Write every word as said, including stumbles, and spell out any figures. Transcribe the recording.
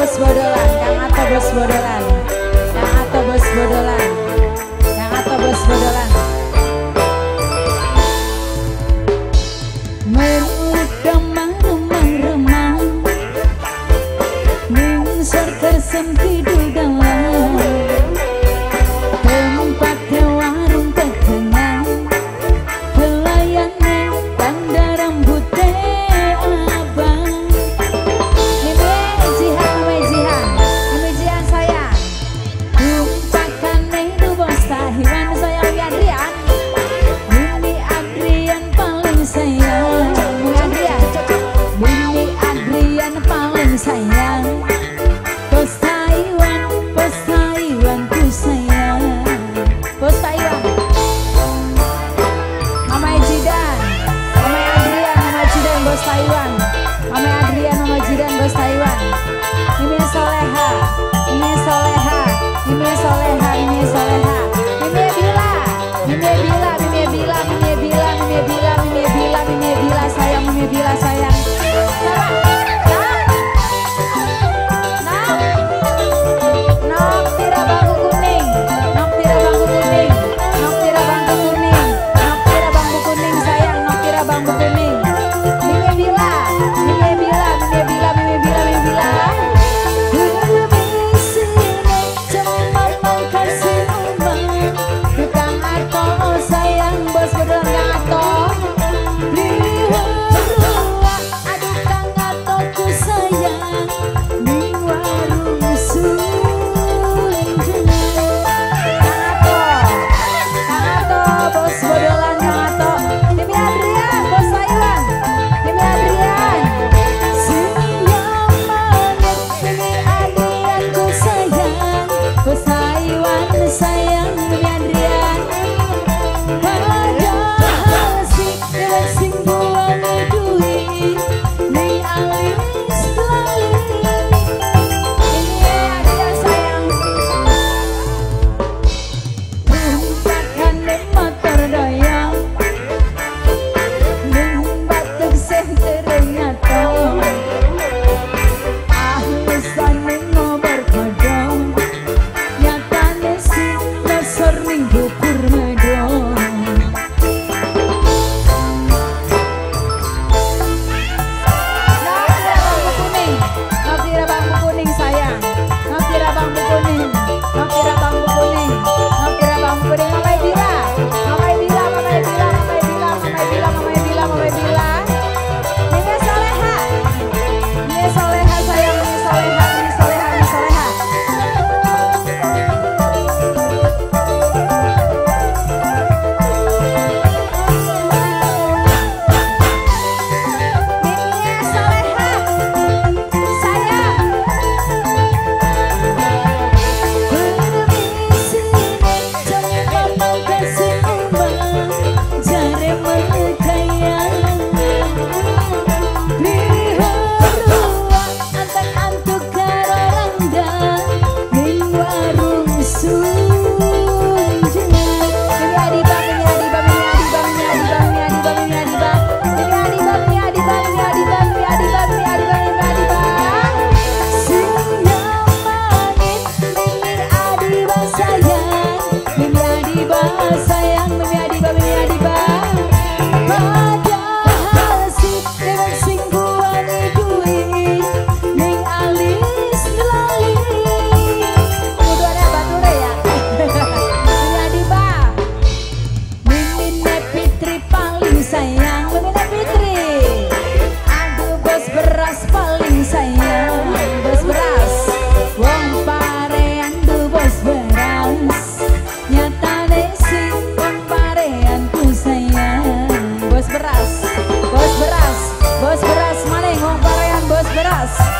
bos bodolan, Kang Ato bos bodolan, Kang Ato bos bodolan, Kang Ato bos bodolan. Meremang remang ningsor tersempit dalam tempatnya warung tekenang pelayannya tanda rambutnya abang. Ini Jihan, ini Jihan, ini Jihan sayang. Tumpakan itu bos tahiwan sayang Adrian. Ini Adrian paling sayang. Adrian, ini Adrian paling sayang. Bos Taiwan, bos Taiwan ku sayang. Bos Taiwan, Mama Jidan, Mama Adrian, Mama Jidan, bos Taiwan. Mama Adrian, Mama Jidan, bos Taiwan. Ini Soleha, ini Soleha, ini Soleha, ini Soleha. Ini Bila, ini Bila, ini Bila, ini Bila, ini Bila, ini Bila, ini Bila sayang, ini Bila sayang. Nok tira bangku kuning, nok tira bangku kuning, nok tira bangku kuning, nok tira bangku kuning sayang, nok tira bangku kuning. Mimi Bila, Mimi Bila, Mimi Bila, Mimi Bila, Mimi Bila. Demi sini cuma mau kasih uang, Kang Ato sayang bos beneran Kang Ato. Lihat aduh Kang Ato ku sayang, di warung bos bodolan Kang Ato. Mimi Adrian, bos Taiwan. Mimi Adrian. Siang manis, Mimi Adrian ku sayang. Bos Taiwan sayang Mimi Adrian. Padahal si dewan sing buang duit, ning alis lali. Ini Adrian sayang. Tumpakan motor doyong ning batuk sentereng Ato. Ahlisan ning ngobar kodong nyatane si losor ning bukur medong. Nok tira bangku kuning sayang, nok tira bangku kuning, nok tira bangku kuning, nok tira bangku kuning. Mama Bila, Mama Bila, Mama Bila, Mama Bila, Mama Bila, Mama Bila, Mama Bila. Ini Soleha, ini Soleha sayang, ini Soleha, ini Soleha, ini Soleha. Ini Soleha sayang. Demi sini cuma mau kasih uang, jare merkaya. Lihat antek-antuk karo rangga, ning warung sunjungan. Mimi Adiba, Mimi Adiba, Mimi Adiba, Mimi Adiba, Mimi Adiba, Mimi Adiba. Mimi Adiba, Mimi Adiba, Mimi Adiba, Mimi Adiba, Mimi Adiba, Mimi Adiba. Siang manis, Mimi Adiba sayang, Mimi Adiba sayang, Mimi Adiba, Mimi Adiba. Padahal si dewan sing buang duit, ning alis lali. Kuduannya bature ya. Mimi Adiba, Mimine Fitri paling sayang, Mimine Fitri. Aduh bos beras paling sayang, bos beras. Wong parean tuh bos beras, nyatane si wong parean ku sayang. Bos beras, bos beras, bos beras maning wong parean bos beras.